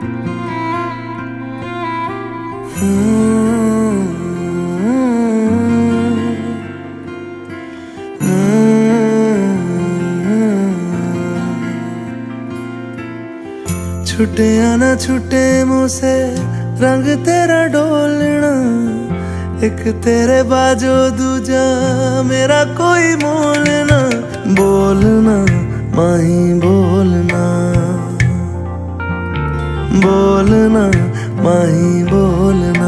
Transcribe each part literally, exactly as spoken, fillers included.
छुटे ना छुटे मुझसे रंग तेरा डोलना, एक तेरे बाजो दूजा मेरा कोई मोल ना। बोलना माही बोलना, बोलना माही बोलना।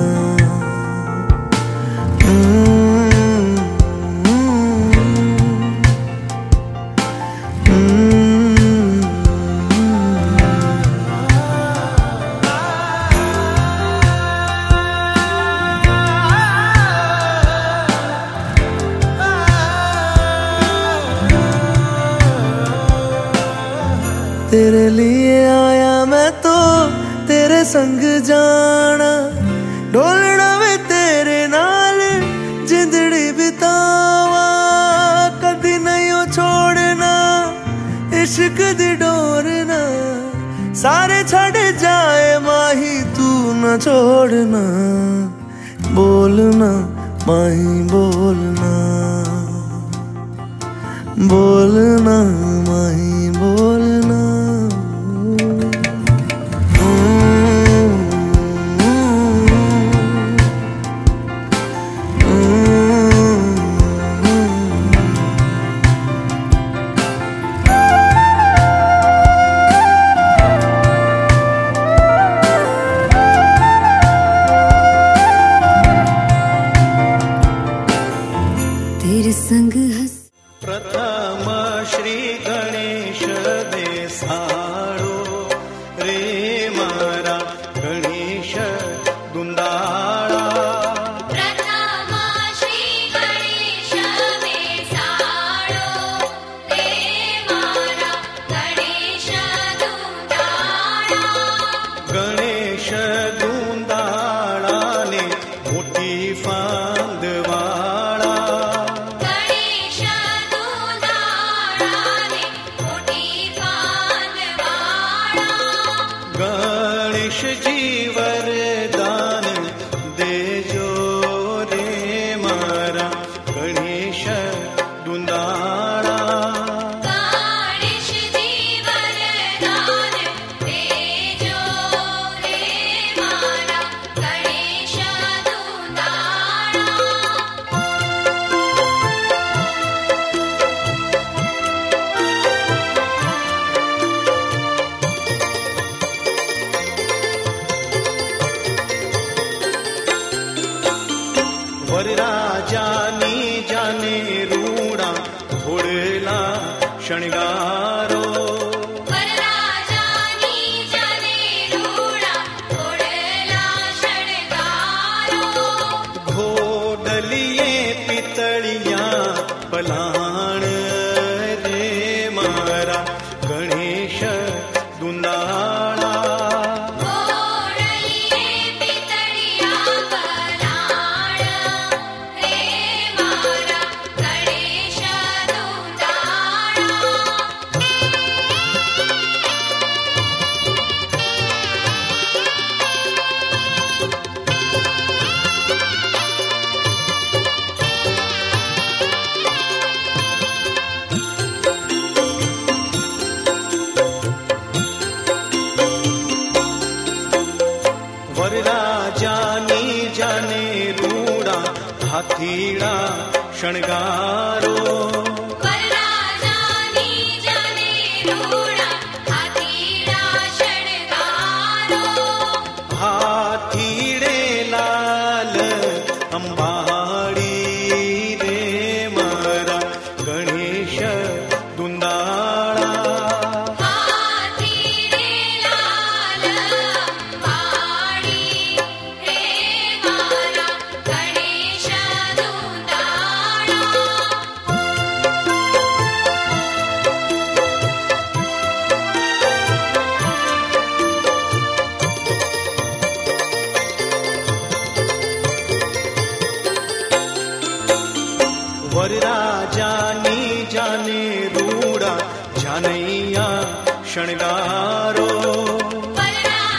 तेरे लिए आया मैं तो तेरे संग जाना, डोलना वे तेरे नाल जिंदड़ी बितावा। कदी नहीं हो छोड़ना इश्क दी डोरना, सारे छड़ जाए माही तू न छोड़ना। बोलना माही बोलना, बोलना माही बोलना। तेरे संग हस प्रथम श्री गणेश देसाड़ो रे मारा गणेश दुंदाड़ा। प्रथम श्री गणेश देसाड़ो रे मारा गणेश दुंदाड़ा। गणेश दुंदाड़ा ने मोटी फांदवाड़ा। गणेश जी वरदान देजो रे मारा गणेश दुंदाड़ा। गणेश जी वरदान देजो रे मारा गणेश दुंदाड़ा। वरराजा नी जाने रूड़ा घोड़ला शणगारो। वरराजा नी जाने रूड़ा घोड़ला शणगारो। घोड़लिए पितलियां पलाण रे मारा गणेश दुंदाड़ा। वरराजा नी जाने रूड़ा हाथीड़ा शणगारो। वरराजा नी जाने रूड़ा हाथीड़ा शणगारो। हाथीड़े लाल अंबाड़ी रे मारा गणेश दुंदाड़ा। हाथीड़े लाल अंबाड़ी रे मारा गणेश दुंदाड़ा। वरराजा नी जाने रूड़ा जानैया शणगारो। वरराजा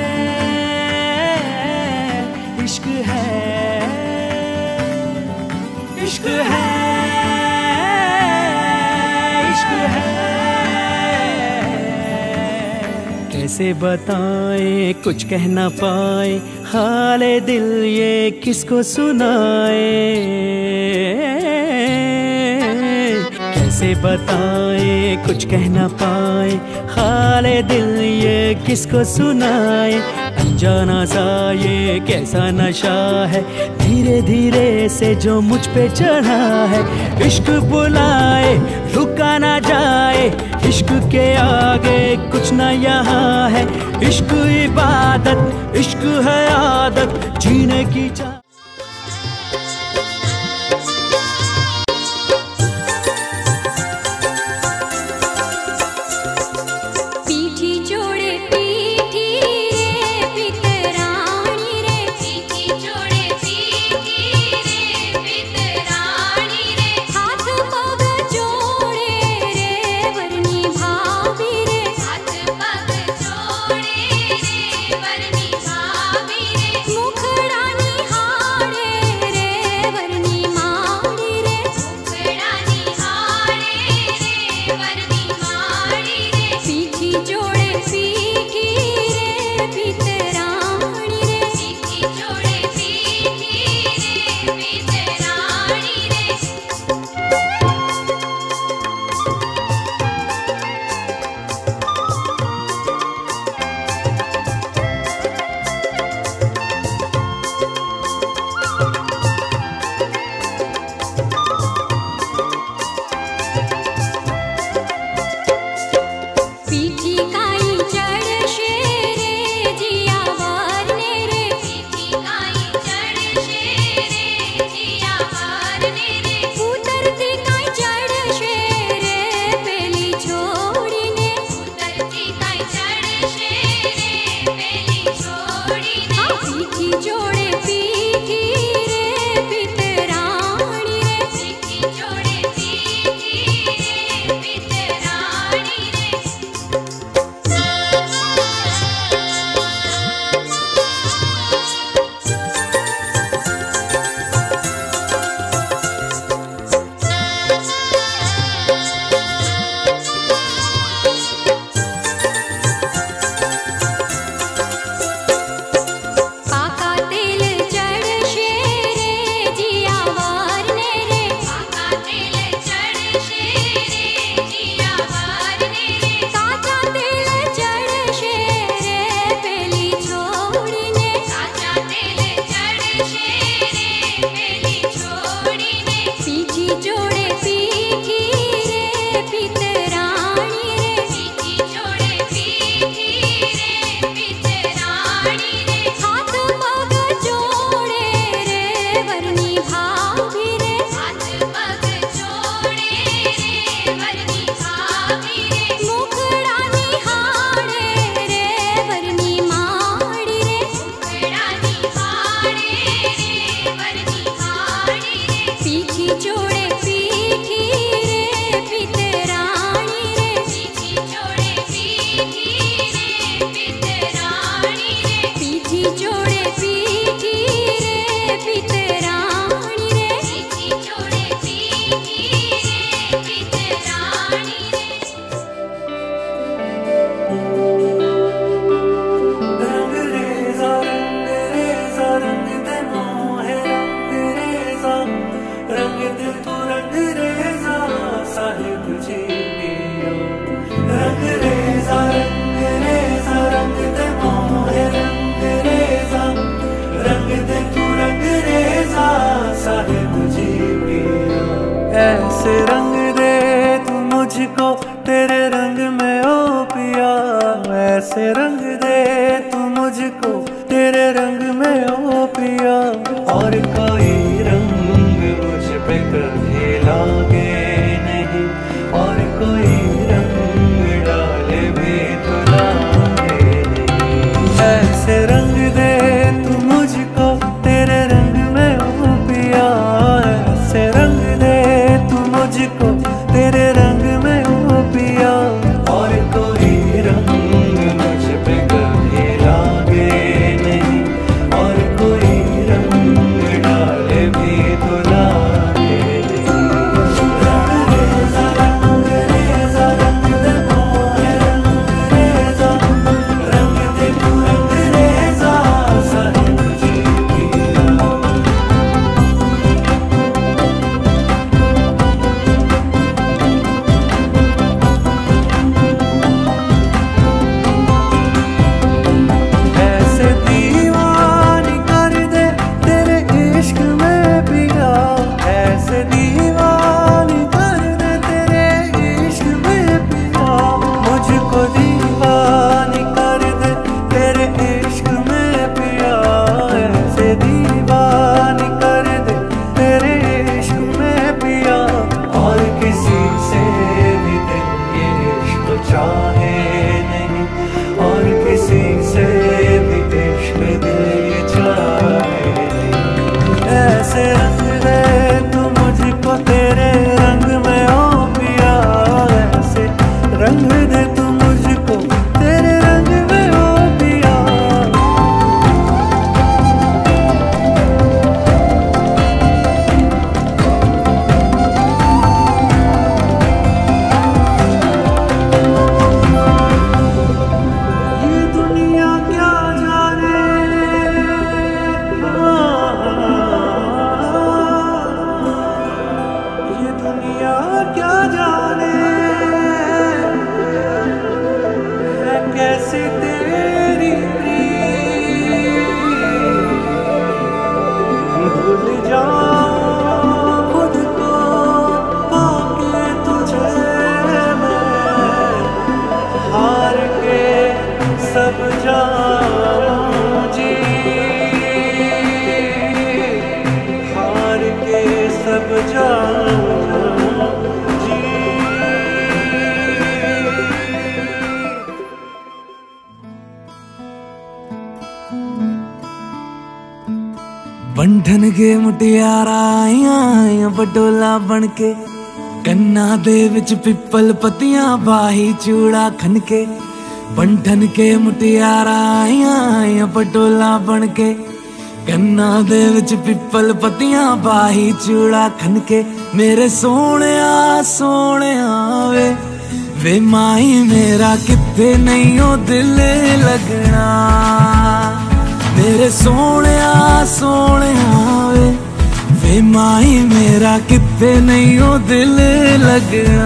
इश्क है, इश्क है, इश्क है। कैसे बताएं कुछ कह ना पाए, हाले दिल ये किसको सुनाए। कैसे बताएं कुछ कह ना पाए, हाले दिल ये किसको सुनाए। अनजाना सा ये कैसा नशा है, धीरे धीरे से जो मुझ पे चढ़ा है। इश्क बुलाए रुका ना जाए, इश्क के आगे कुछ न यहाँ है। इश्क इबादत, इश्क है आदत, जीने की चाह। ऐसे रंग दे तू मुझको तेरे रंग में ओ पिया। ऐसे रंग दे तू मुझको तेरे रंग में ओ पिया। और कोई रंग मुझ पे कभी लागे नहीं, और कोई रंग डाले भी तो लागे नहीं। ऐसे रंग दे तू मुझको तेरे रंग में ओ पिया। ऐसे रंग दे तू मुझको तेरे रंग में ओ पिया। और कोई रंग मुझ पे कभी लागे बंधन के मुटियारा आइयां आइयां बडोला बन के, कन्ना दे विच पिपल पत्तियां बाही चूड़ा खनके। बंधन के मुटियारा आइयां आइयां बडोला बन के, कन्ना दे विच पिपल पत्तियां बाही चूड़ा खनके। मेरे सोहणिया सोहणिया वे वे माई मेरा किथे नहीं ओ दिल लगना। मेरे सोहणिया सोहणिया वे वे माई मेरा किथे नहीं ओ दिल लगना।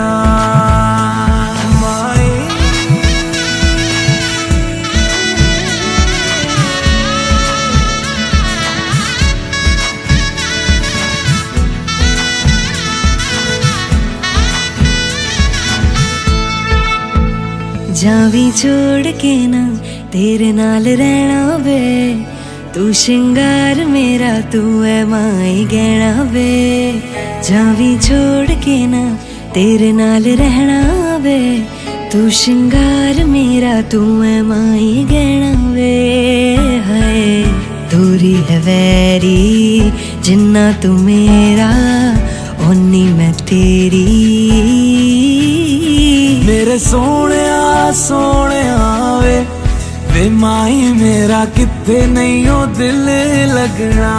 जावी छोड़ के ना तेरे नाल रहना वे, तू श्रृंगार मेरा तू है माई गहना वे। जावी छोड़ के ना तेरे नाल रहना वे, तू श्रृंगार मेरा तू है माई गहना वे। हाय दूरी है वैरी जिन्ना तू मेरा ओनी मैं तेरी। मेरे सोहणिया सोहणिया वे वे माई मेरा किथे नहीं ओ दिल लगना।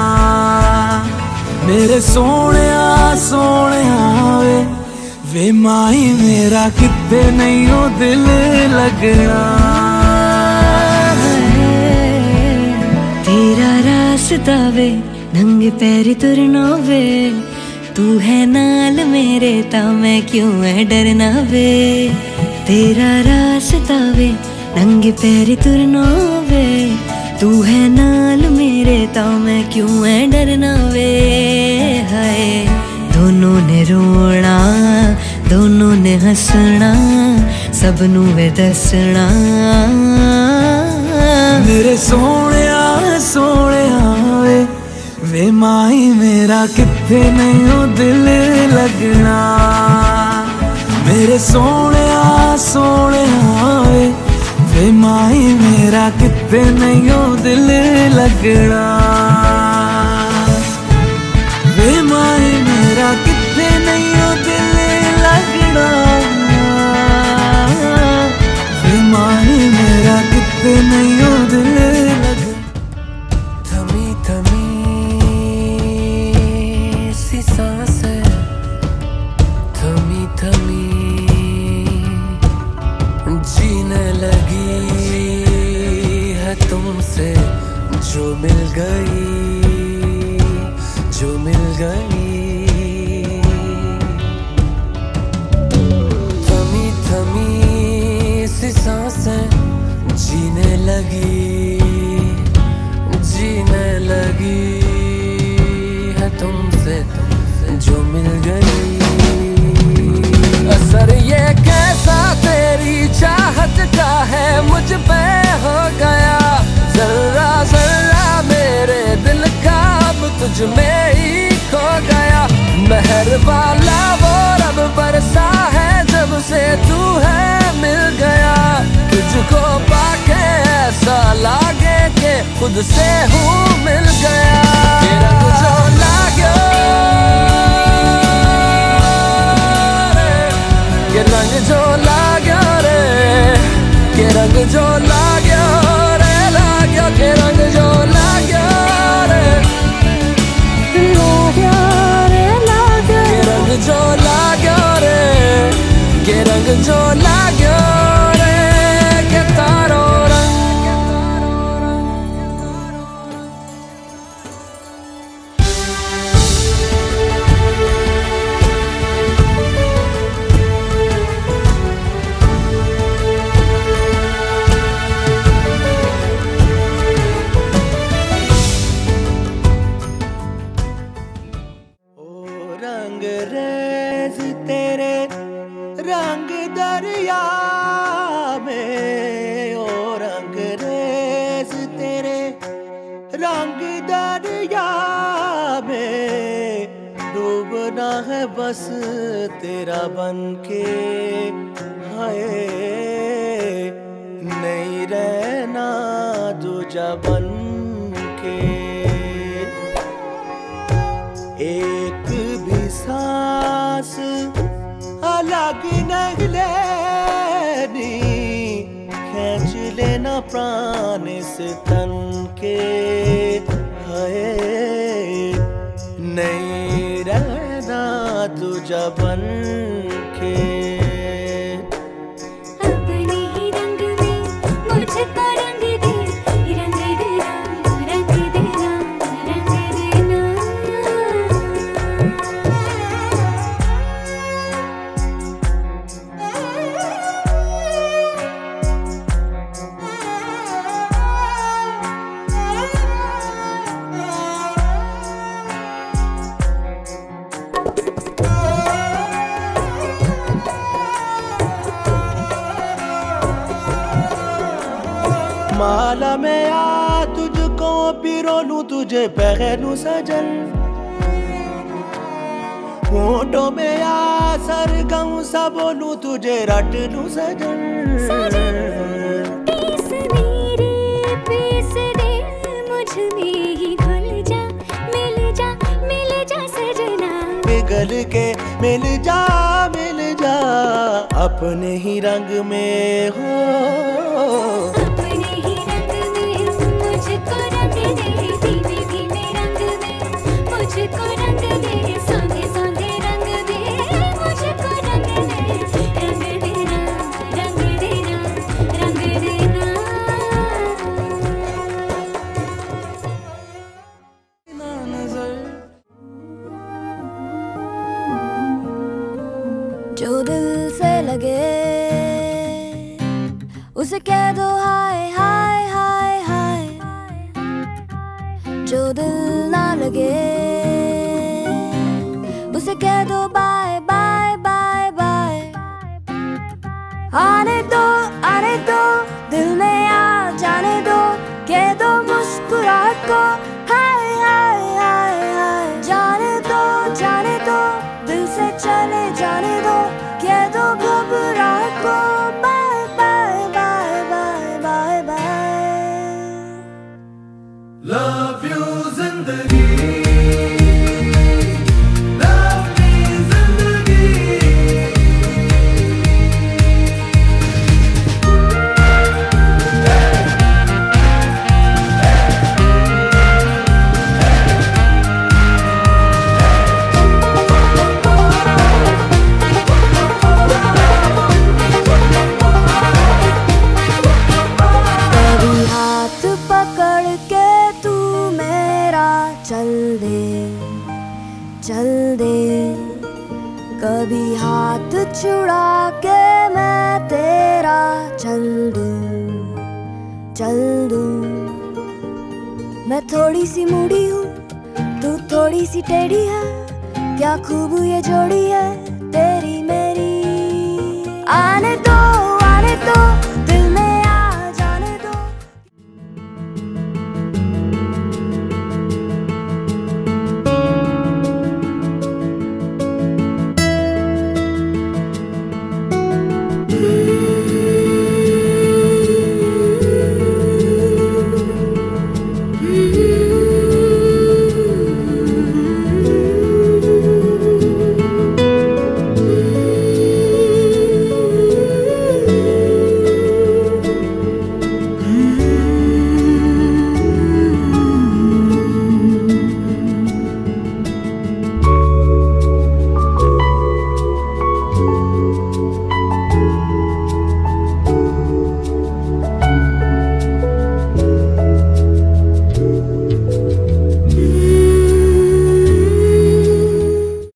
मेरे सोहणिया सोहणिया वे वे माई मेरा किथे नहीं ओ दिल लगना। तेरा रास्ता वे नंगे पैरी तुरना वे, तू है नाल मेरे ता मैं क्यों है डरना वे। तेरा रास्ता वे नंगे पैरी तुरना वे, तू है नाल मेरे ता मैं क्यों है डरना वे। हाय दोनों ने रोना दोनों ने हंसना सबनू वे दसना। मेरे सोहणिया सोहणिया वे वे माई मेरा किथे नहीं ओ दिल लगना। मेरे सोहणिया सोहणिया वे वे माई मेरा किथे नहीं ओ दिल लगना। वे माई मेरा किथे नहीं ओ दिल लगना। वे माई मेरा किथे नहीं ओ दिल लगना। थमी थमी सी सांसें, थमी थमी जीने लगी है तुमसे जो मिल गई जो मिल गई। थमी थमी सी सांसें जीने लगी जीने लगी है तुमसे जो मिल गई। असर ये कैसा तेरी चाहत का है मुझ पे हो गया, जर्रा जर्रा मेरे दिल का अब तुझ में ही खो गया। मेहर वाला वो रब बरसा है जब से तू है मिल गया। तुझको पाके ऐसा लागे के खुद से हूँ मिल गया। तेरा जो लाग्यो के रंग जो लाग्यो रे, के रंग जो लाग्यो रे लाग्यो, के रंग जो लाग्यो रे लाग्यो रे लाग्यो, के रंग जो लाग्यो रे, के रंग जो लाग्यो रे, के तारो रंग। रंग दरिया में ओ रंग रेज तेरे, रंग दरिया में डूबना है बस तेरा बन के। हाय नहीं रहना दूजा बन के। आग नहीं लेनी, खींच लेना प्राण से तन के, हाय नहीं रहना तुझा बन के। अपने ही रंग में मुझको रंग दे, रंग देना, रंग देना, रंग देना। माला में आ तुझको पिरो लूं, तुझे पहनूं सजन, होठों में आ सरगम सा बोलूं, तुझे रट लूं सजन। पीस मेरे पीस दे, मुझ में ही घुल जा, मिल जा, मिल जा सजना। पिघल के मिल जा, मिल जा, अपने ही रंग में हो। अपने ही रंग में मुझको रंग दे, धीमे धीमे रंग में मुझको रंग दे, सोंधे सोंधे रंग दे, मुझको रंग दे, रंग देना, रंग देना, रंग देना। जो दिल से लगे उसे कह दो हाय हाय हाय हाय, जो दिल ना लगे उसे कह दो बाय बाय बाय बाय। आने दो आने दो दिल में आ जाने दो, कह दो मुस्कुराहट को हाय हाय हाय हाय। जाने दो जाने दो दिल से चले जाने दो, कह दो घबराहट को bye bye bye bye bye bye. Love you जिंदगी, लव मी जिंदगी। कभी हाथ पकड़ के तू मेरा चल दे चल दे, कभी हाथ छुड़ा के मैं तेरा चल दूं चल दूं। मैं थोड़ी सी मूडी हूँ, तू थोड़ी सी टेढ़ी है, क्या खूब ये जोड़ी है तेरी